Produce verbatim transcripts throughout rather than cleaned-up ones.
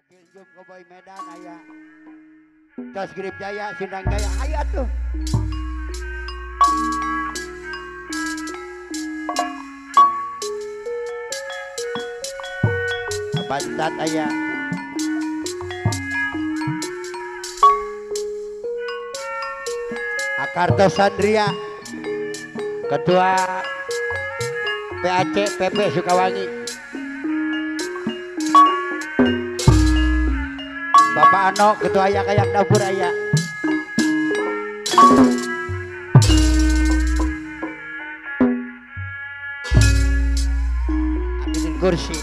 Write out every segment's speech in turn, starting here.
Kinjum Koboy Medan aya. Tos Grip Jaya, Sindang Jaya, aya tuh. Bantat aya. Akarto Sandria, Ketua P A C P P Sukawangi. Bapak Ano, Ketua Ayak Ayak Dapur Ayak. Ambilin kursi.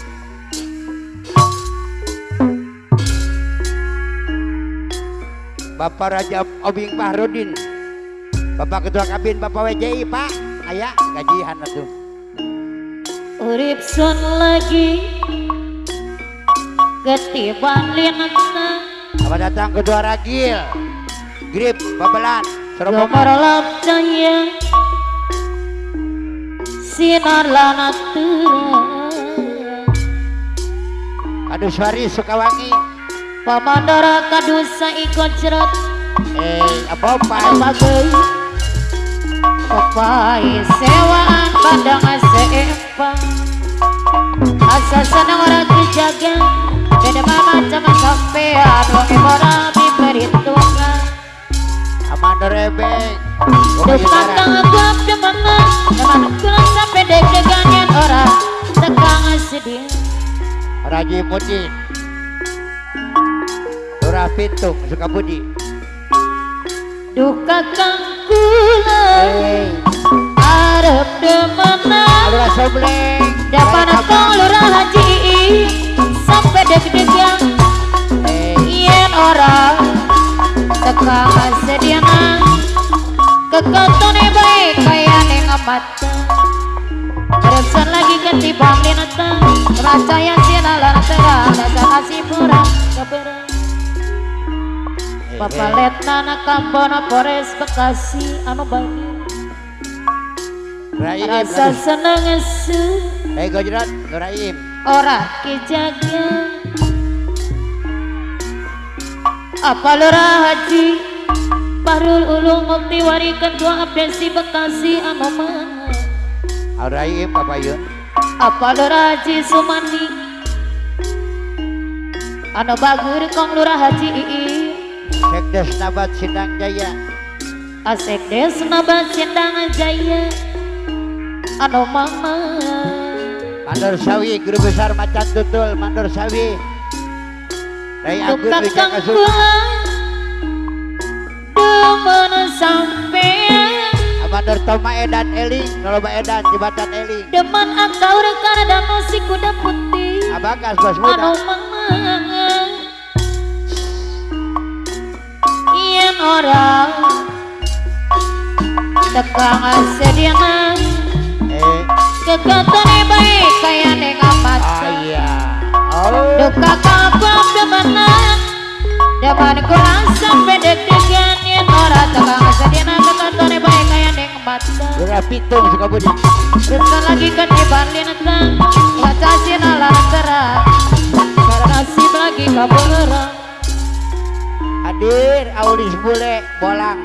Bapak Raja Obing Fahrudin, Bapak Ketua Kabin, Bapak W J I, Pak, Ayak gajian atuh. Urip sun lagi ketiban linatna. Apa datang Ketua Ragil, Grip, Babelan, Serobongan. Gemerlap cahaya sinar lanatura. Kadus Waris Sukawangi. Pamandara kadusa ikut cerot. Eh, apa apa? Bagai papai sewaan padang seempang. Asa senang orang kejaga. Beda mama sama sampean wangi morabi perhitungan. Amanda Rebeng. Depan tanggap demana. Depan kulang sampai deg-degannya orang tekang sedih. Raji Mudin, Lurah Pitung Sukabudi. Duka kang kula arep demana. Lurah Sobleng. Depan kang lurah haji sampai deg-degan. Yen orang tekang sediana. Kekotone baik kaya neng mata. Resan lagi ketibang linata. Percaya sinalan terang dasar kasih murah keberang. Bapak Letnan Kambona Polres Bekasi anu bagi. Rasa seneng su. Hei Gojrat, Nuraim. Ora kejaga. Apa lurah haji Bahrul Ulum Mukti Wari Ketua Abdesi Bekasi anu mana. Nuraim Bapak Yun. Apa lurah haji Sumandi anu bagur kong lurah haji Ii. Sekdes Nabat Sindang Jaya. Asekdes Nabat Sindang Jaya anu mama. Mandor Sawi, Guru Besar Macan Tutul, Mandor Sawi. Rai Agus Wijaya Kasuma. Demen sampean. Mandor Toma Edan Eling, Noloba Edan, Jembatan Eling. Demen akau rekana dan si kuda putih. Abagas Bos Muda. Anu mama. Ien orang tekang sediana. Eh. Kekatane baik kaya neng amat. Oh iya. Oh. Duka kabab demenan. Depan kurang sampai deg-degan. Ien orang tekang sediana. Kekatane baik kaya neng amat. Lurah Pitung Sukabudi. Resan lagi ketiban linatang. Baca sinalan terang. Karena nasib lagi kaberang. Hadir Aulis Bule Bolang.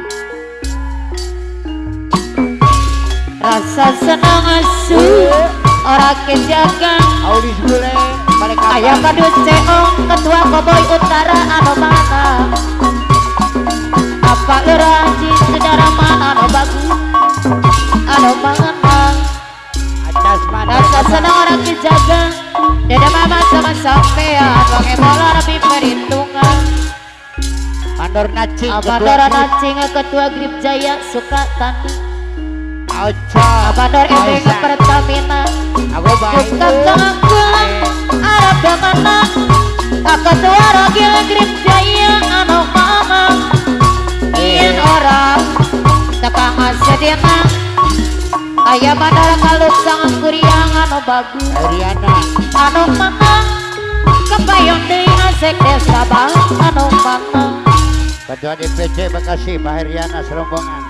Rasa senang asu orang kejaga. Aulis Bule balik Ayah kadus ceong Ketua Koboy Utara anu mana. Apa lurah haji saudara mana anu bagus anu mana. Atas mana. Rasa senang orang kejaga. Dada mama sama sampean wangi bola lebih perhitungan. Mandor Nacing. Abandor Nacing Ketua Grip Jaya Sukatani. Ocha. Abandor Ebeng Pertamina. Aku baik. Duka kangku Arab damana. Ketua Ragil Grip Jaya anu mama. Ien orang tekang sedena. Ayah bandara kaluk sangat kuriang anu bagus. Ariana. Anu mana kepayon deui asek desa bang anu mana. Ketua D P C Bekasi Pak Heriana Serombongan.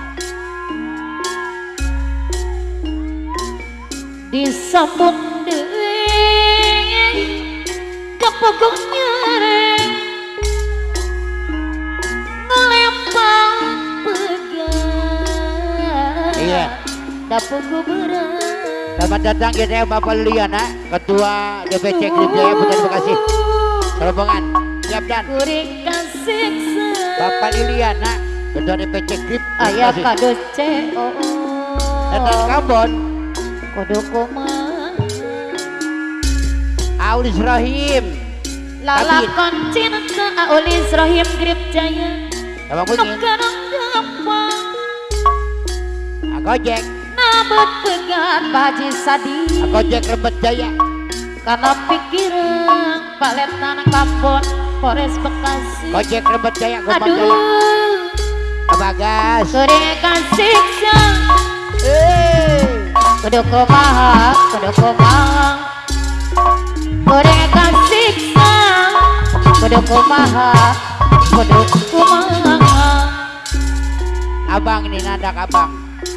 Disambung deui pokoknya dapuku berat. Selamat datang ya saya Bapak Liliana, Ketua D P C Grip Jaya Putra Bekasi. Rombongan siap dan Kuring kasih Bapak Liliana, Ketua D P C Grip ayah Bekasi. kado C O Datang Kambon, kodo koma Aulis Rahim, lalakon cinta Aulis Rahim Grip Jaya. Abang Bunyin, Nukarang gampang Gojek, nabut pegat baji sadi. Gojek Rebet Jaya, Karena pikiran Pak Letnan Kambon Polres Bekasi. Gojek Rebet Jaya, Gopang Jaya, Aduh Bagas. kuring kasih Eh, kudu kumaha kudu kumaha kuring kasih kudu kumaha kudu kumaha. Abang ini nandak abang.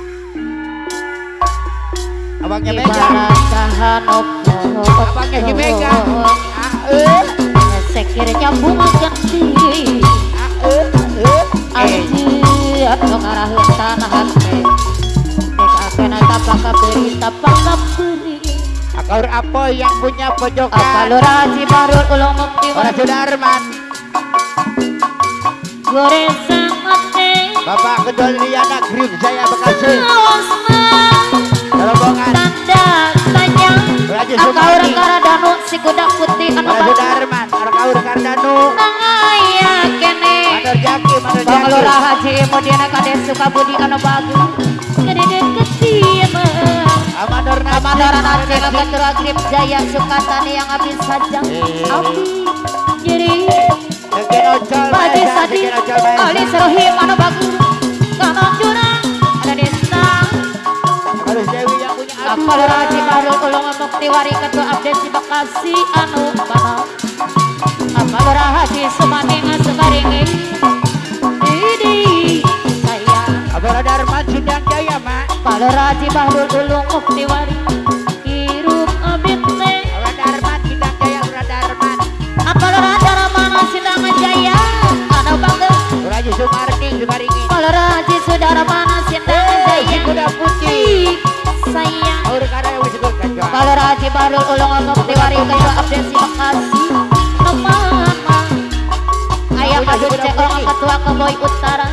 Abangnya Mega, Ibarat kahanopo abangnya si Mega. Ah, eh, sekiranya bunga ganti ah, eh, eh. anjir atau ngarahin tanah hati deka kena tapaka beri tapaka beri Akaur apa yang punya pojokan? akalura Cibarul ulung mukti Orang Sudarman, goreng samate Bapak Ketua Liliana Grip Jaya Bekasi. awasna Rombongan tanda tanya Raja akaur Sumani, karadanu si kudak putih anu Orang bagus Sudarman, Akaur Kardanu, aya kene Mandor Jaki, Mandor Bang Jaki. Lurah Haji Mudiana Kades Sukabudi anu bagus kedeket Amador Nasi, Amandoran Aceh Ketua Grip Jaya Sukatani yang habis saja Iya. Abi jadi Sekian Ocol Baji Maesa, Sadi sekian Ocol Maesa. Ali Serohim anu bagus Kanong Jurang ada desa Harus Dewi yang punya aduh. Akal Raji Bahrul Ulung Muktiwari Ketua Abdesi Bekasi anu kana Akal Haji Sumaning Sukaringi Didi saya Abang Darman Sindang Jaya, Mak. Kalau Raji Bahrul Ulung Muktiwari hirup abitne Abang Darman Sindang Jaya, Abang Darman. Apal Raja mana Sidang Jaya anu bangga Raja Sumarni, Sukaringin. Kalau Raji Saudara mana Sidang Si Jaya Kuda Putih. Ih, sayang Aur Karaya wis ikut kacau. Kalau Raji Bahrul Ulung Muktiwari Ketua Abdesi Bekasi Teman Ayah Kadut Ceong Ketua Keboy Utara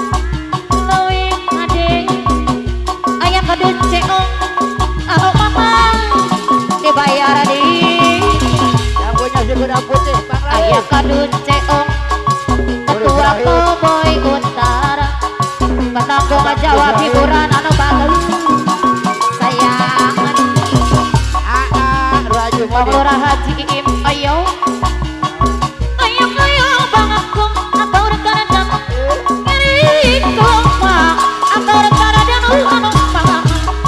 Lewing Ade Ayah Kadut Ceong Anu mama dibayar di Yang punya si Kuda Putih, Bang Lalu. Ayah Kadut Ceong Ketua Keboy Utara Penanggung jawab hiburan anu bagus sayang Aa, Raja Bang Modi. Lurah Haji Im ayo ayo ayo bang aku atau rekan dan ngiri koma atau rekan dan anu paham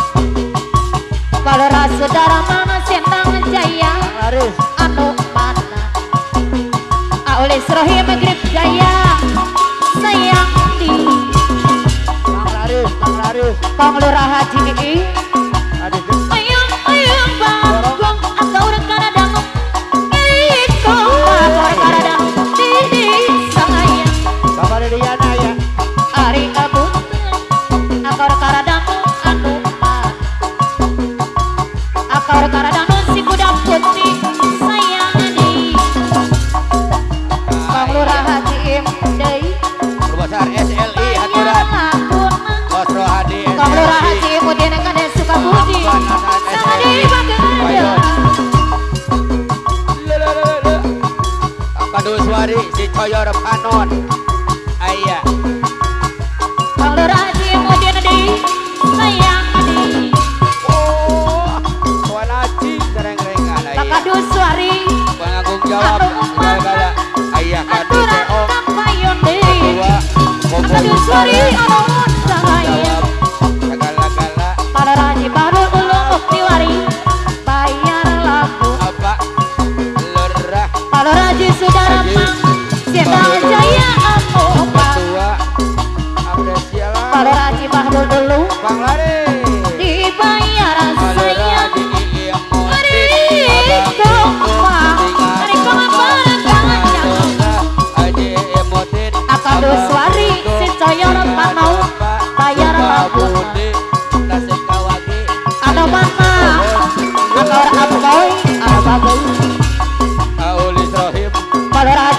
kalau ras saudara mana Sendang Jaya Bang Laris. anu mana Aulis Rohim Grip Jaya sayang di Bang Laris, Bang Laris. Bang Lurah Haji Aduh, ayo ayo bang atau rekan dan ngiri koma atau rekan dan di sayang Bapak Liliana ya. Ari abut akar karadamu anu mah akar karadamu si kuda putih sayang di Bang Lurah Haji Im deui Perbesar S L I Haturan. Bos Rohadi S L I. Bang Lurah Haji Im Mudiana Kades Sukabudi sangat dibangga Kadus Wari si Coyor Panon. Ayah. Bang Lurah Haji Im Mudiana deui sayang di Oh, Tuan Haji gereng-gerengan ayah. Pakadus Suari Penanggung jawab segala-gala. Ayah Kadus aturan T O. kampayon deui Dua. Pakadus Suari anu sayang Jawab segala-gala. Para Raji Bahrul Ulung Muktiwari bayar laku Apa? Lurah. Para Raji Sudarman Sendang Jaya anu bang Ketua Apresiala. Para Raji Bahrul Ulung Bang Lari. dibayar saya Di Mari koma Mari koma berkanya Akadus Wari si Coyor Panau bayar laku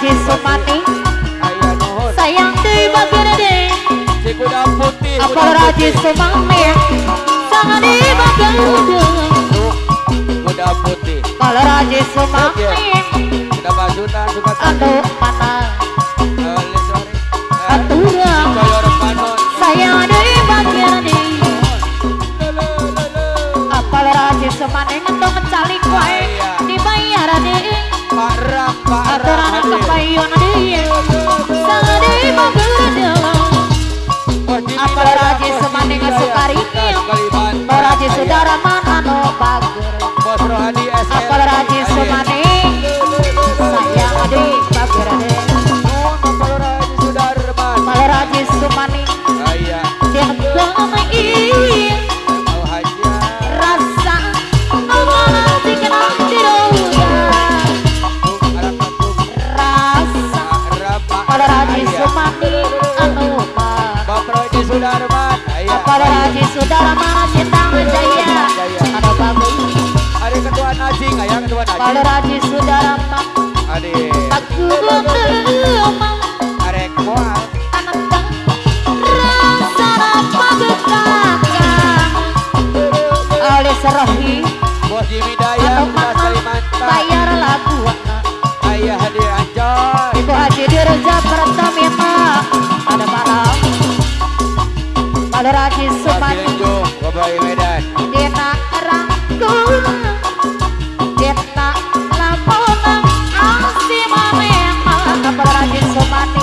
Haji Sumani Aya nuhun. sayang deui bageuna deui Si kuda putih. kuda apal Haji putih. Sumani sangat deui bageuna Tuh, kuda putih. apal Haji Sumani Kuda bajutan suka anu mana Eh, Lesari. Eh, aturang Koyor panon. sayang deui bageuna deui Lele, lele. apal Haji Sumani ngentong calik wae dibayar deui Pak Ram, Pak Ram aturan hadir. kepayon deui sangat deui bageuna Bos di apal wilayah, Haji bos di Sumani wilayah ngasukari Tugas Kalimantan. apal Haji Aya. Saudara mana anu bager Bos Rohadi S L. apal Haji hadir. Sumani sayang deui bageuna deui Nuhun, Bapak Lurah Haji Sudarman. apal Haji Sumani Aya. dia geumeuing Mau hajian. rasa nanti kena diroda Tuh, anak kampung. rasa Pak Ram, Pak apal Haji Aya. Sumani anu bager Bapak Haji Sudarman. Aya. apal Haji Saudara mana Cintang Jaya anu bagus Ada ketua Najing, aya ketua apal Najing. Haji Saudara mah Ade. bagus deumang Arek moal. anak bang rasana bagus kakang alis rohi Bos Jimmy Daya, anu Tugas mana Kalimantan. bayar lagu Aya hadir Ancoy. Ibu Haji Dirja Pertamina ada malam pada Haji Bos Sumani Cilenjung, Bapak Medan. Dina rangkul Dina lamunang Asi mamemang kepada Haji Sumani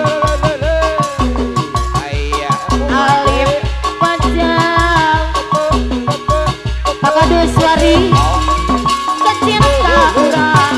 Aya. Alif Panjang Pakaduswari Kecinta urang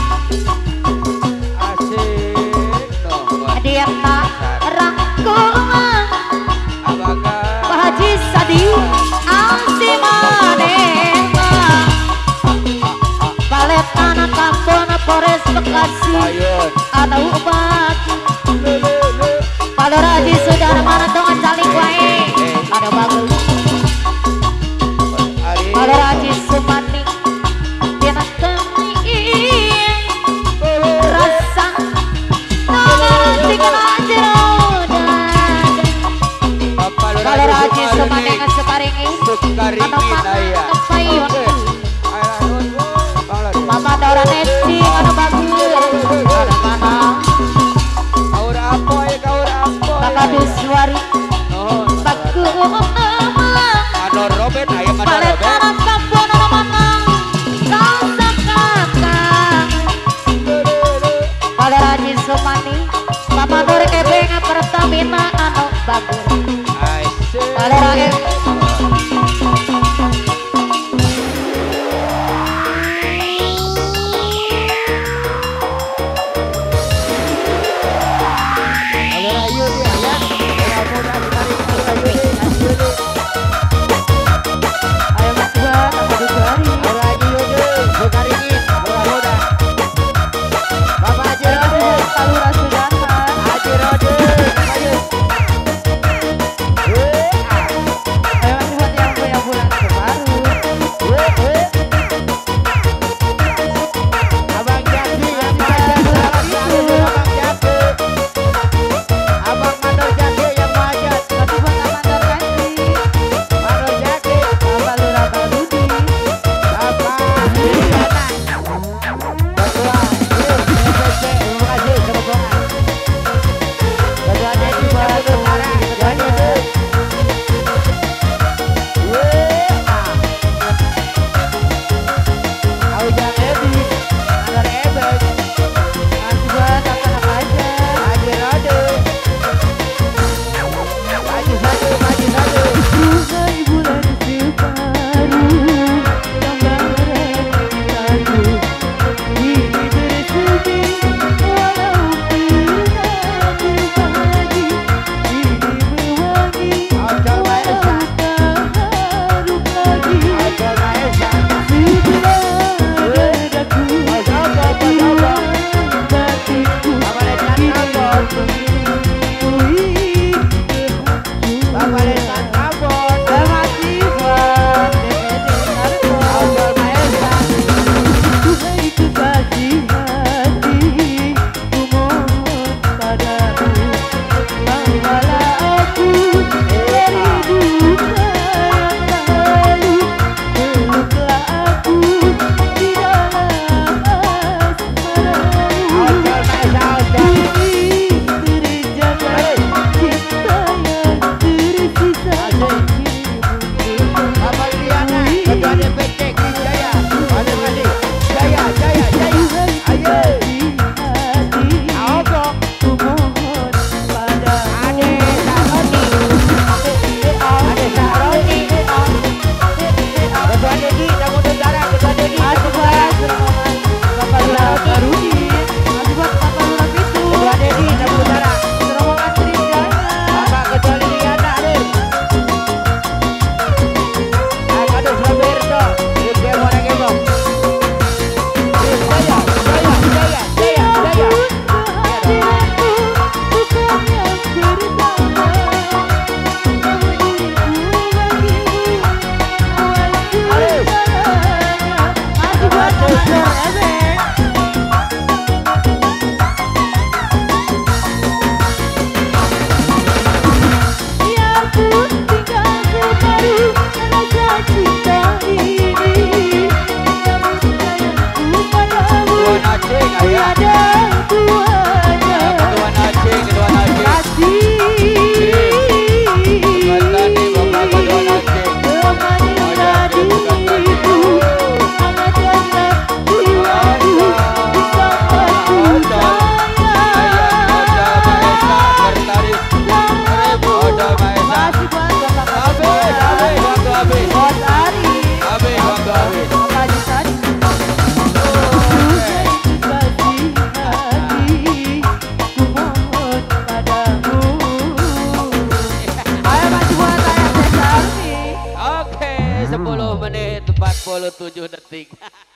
Asik. Noh, Bos. Dina rangkul Abaga. Pak Haji Sadi Asi mamemang Paletana Kampung Polres Bekasi Ayun. anu bagus pada Haji Saudara mana dongan calik wae anu bagus Ari. pada Haji Sumani dina teuing rasa nanti kena jeroda Bapak Lurah pada Haji Sumarni. Sumani ngasuparingi Sukarimin anu mana aya. kepayon Aya nuhun, Bang Lurah. Mama Dora Neci anu bagus anu mana Kaur apa ya kaur apa? Pakaduswari Nuhun. bagus Manor Robert, aya Manor Robert. Paletana Kampung anu mana rasa kakang pada Haji Sumani Mama Dora Ebeng Pertamina anu bagus Asik. pada rakyat Ayo ayo dia ya. Mudah-mudahan ditarik ayo ayo deh, ayo deh. ayo Mas Dua Pakaduswari Ayo ayo deh, sukaringin. Mudah-mudahan. Bapak Haji Rode, Salura Sudarman Haji Rode, ayo. Eh, ah. empat puluh tujuh detik.